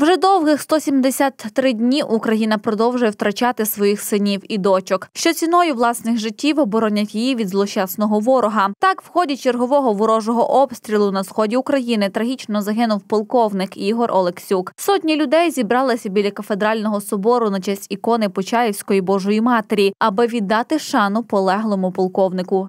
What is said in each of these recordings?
Вже довгих 173 дні Україна продовжує втрачати своїх синів і дочок, що ціною власних життів оборонять її від злощасного ворога. Так, в ході чергового ворожого обстрілу на сході України трагічно загинув полковник Ігор Олексюк. Сотні людей зібралися біля кафедрального собору на честь ікони Почаївської Божої Матері, аби віддати шану полеглому полковнику.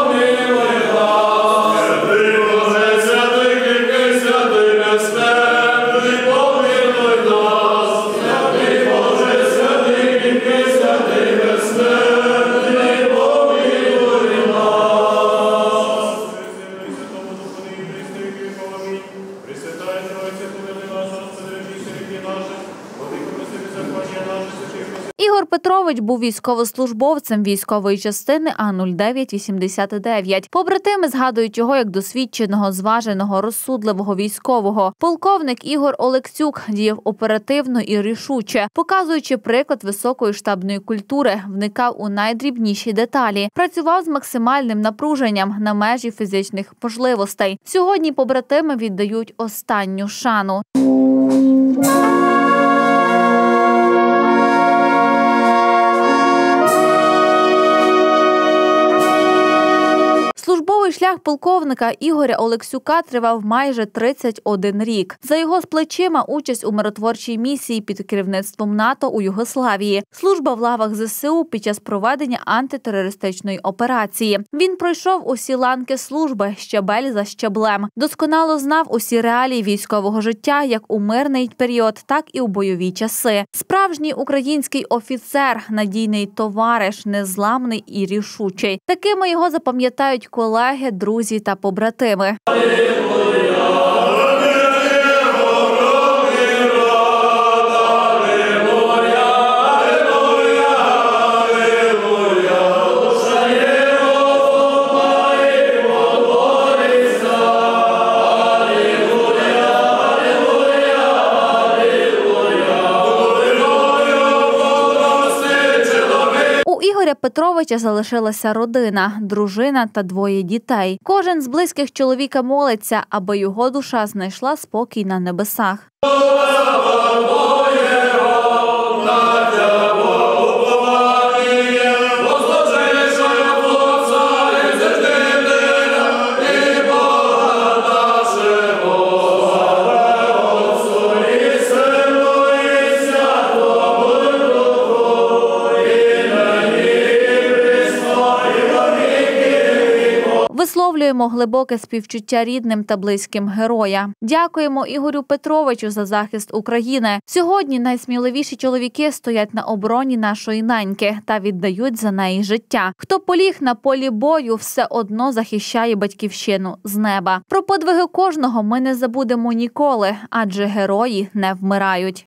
Ігор Петрович був військовослужбовцем військової частини А-0989. Побратими згадують його як досвідченого, зваженого, розсудливого військового. Полковник Ігор Олексюк діяв оперативно і рішуче, показуючи приклад високої штабної культури, вникав у найдрібніші деталі, працював з максимальним напруженням на межі фізичних можливостей. Сьогодні побратими віддають останню шану. Службовий шлях полковника Ігоря Олексюка тривав майже 31 рік. За його плечима участь у миротворчій місії під керівництвом НАТО у Югославії, служба в лавах ЗСУ під час проведення антитерористичної операції. Він пройшов усі ланки служби, щабель за щаблем. Досконало знав усі реалії військового життя як у мирний період, так і у бойові часи. Справжній український офіцер, надійний товариш, незламний і рішучий. Такими його запам'ятають колеги, друзі та побратими. Ігоря Петровича залишилася родина, дружина та 2 дітей. Кожен з близьких чоловіка молиться, аби його душа знайшла спокій на небесах. Висловлюємо глибоке співчуття рідним та близьким героя. Дякуємо Ігорю Петровичу за захист України. Сьогодні найсміливіші чоловіки стоять на обороні нашої неньки та віддають за неї життя. Хто поліг на полі бою, все одно захищає батьківщину з неба. Про подвиги кожного ми не забудемо ніколи, адже герої не вмирають.